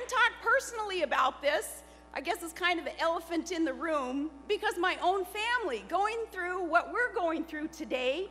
can talk personally about this. I guess it's kind of the elephant in the room, because my own family going through what we're going through today.